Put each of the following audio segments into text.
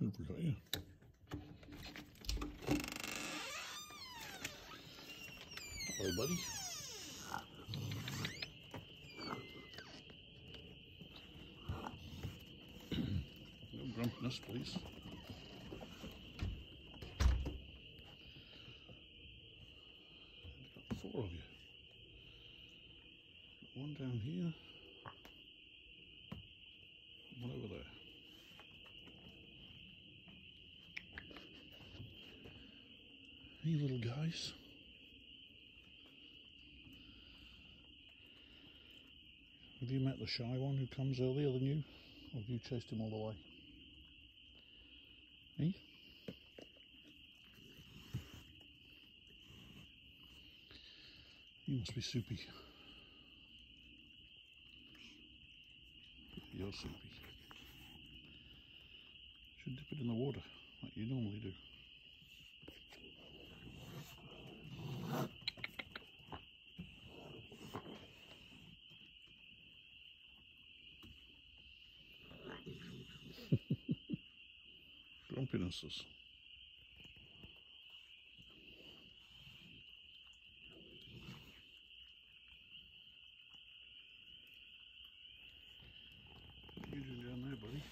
Who have we got here? Hello, buddy. No grumpiness, please. I've got 4 of you. Got one down here. One over there. Hey, little guys. Have you met the shy one who comes earlier than you? Or have you chased him all the way? Hey? You must be soupy. You're soupy. Should dip it in the water like you normally do. Grumpinesses. What are you doing down there, buddy?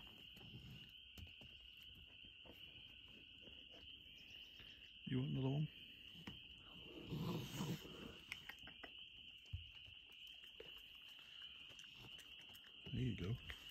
You want another one? There you go.